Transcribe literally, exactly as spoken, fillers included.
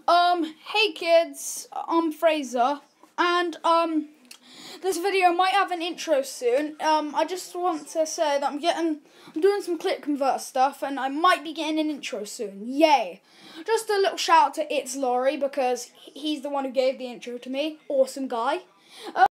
Um, hey kids, I'm Fraser, and um, this video might have an intro soon. Um, I just want to say that I'm getting, I'm doing some Clip Convert stuff, and I might be getting an intro soon. Yay! Just a little shout out to It's Laurie because he's the one who gave the intro to me. Awesome guy.